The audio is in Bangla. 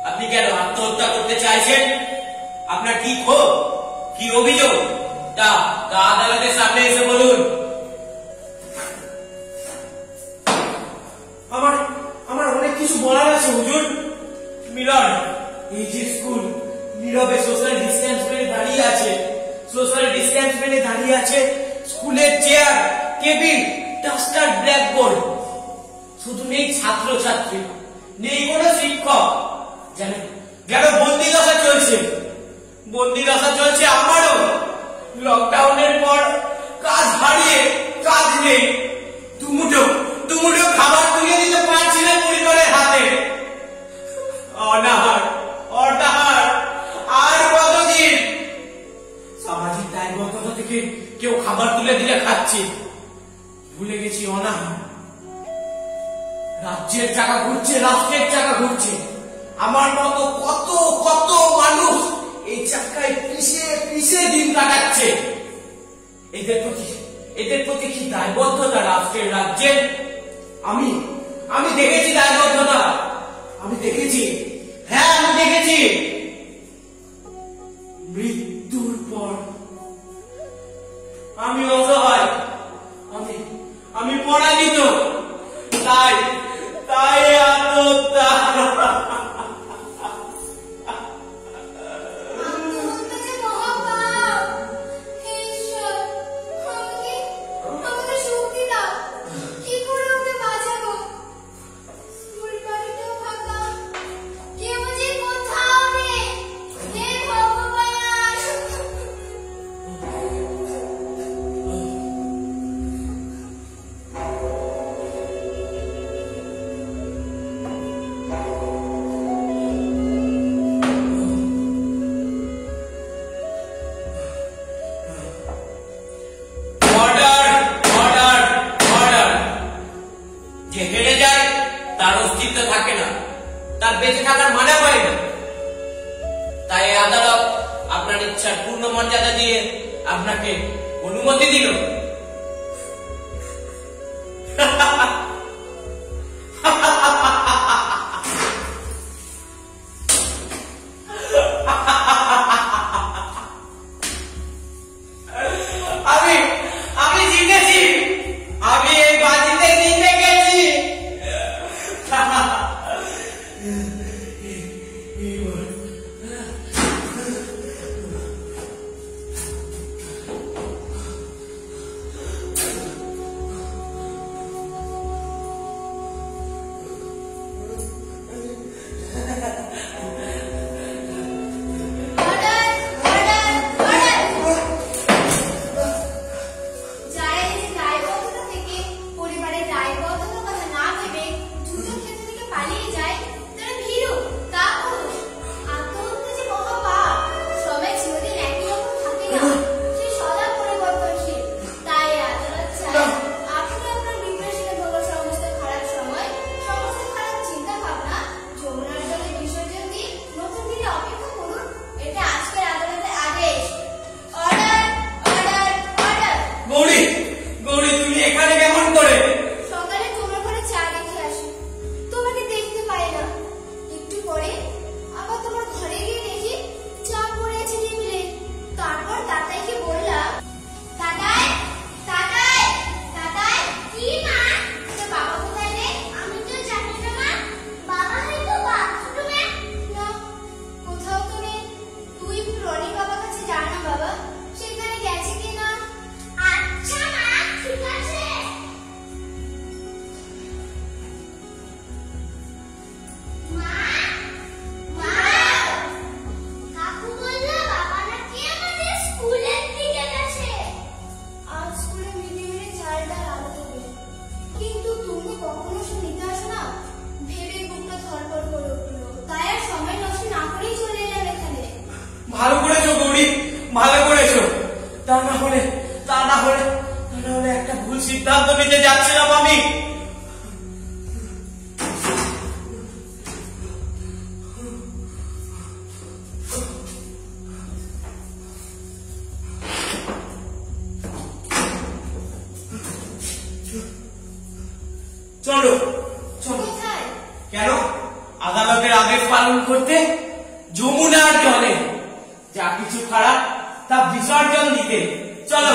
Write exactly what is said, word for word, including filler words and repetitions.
আপনি কেন আত্মহত্যা করতে চাইছেন? আপনার কি ক্ষোভ, কি অভিযোগ তা তা আদালতের সামনে এসে বলুন। আমার আমার অনেক কিছু বলার আছে হুজুর। মিলন, এই যে স্কুল নীরবে সোশ্যাল ডিস্টেন্স মেনে দাঁড়িয়ে আছে, সোশ্যাল ডিস্টেন্স মেনে দাঁড়িয়ে আছে, স্কুলের চেয়ার, টেবিল, ডাস্টার, ব্ল্যাকবোর্ড, শুধু নেই ছাত্র ছাত্রী, নেই কোনো শিক্ষক। যেন যেন বন্দি দশা চলছে, বন্দি দশা চলছে আমারও। লকডাউনের পর কাজ হারিয়ে কাজ নেই, দুমুঠো দুমুঠো খাবার তুলে দিতে পারছি না পরিবারের হাতে। অনাহার অনাহার আর কতদিন? সামাজিক দায়বদ্ধতা থেকে কেউ খাবার তুলে দিলে খাচ্ছি, ভুলে গেছি অনাহার। রাজ্যের চাকা ঘুরছে, রাষ্ট্রের চাকা ঘুরছে, আমার মতো কত কত মানুষ এই চাকায় পিষে পিষে দিন কাটাচ্ছে। এদের প্রতি এদের প্রতি কি দায়বদ্ধতা রাষ্ট্রের, রাজ্যের? আমি আমি দেখেছি দায়বদ্ধতা, আমি দেখেছি, হ্যাঁ আমি দেখেছি। মৃত্যুর পর আমি অসহায়, আমি আমি পরাজিত, তাই তাই আত্মহত্যা। বেঁচে থাকার মানে হয় না। তাই আদালত আপনার ইচ্ছার পূর্ণ মর্যাদা দিয়ে আপনাকে অনুমতি দিল। আমি আমি জিতেছি, আমি এই বাজিতে জিতে গেছি। ভালো করেছো গৌরী, ভালো করেছো। তা না হলে তা না হলে তা না হলে একটা ভুল সিদ্ধান্ত নিতে যাচ্ছিলাম আমি। চলো চলো। কেন? আদালতের আদেশ পালন করতে যমুনার জলে, যা কিছু খারাপ তা বিসর্জন দিতে। চলো।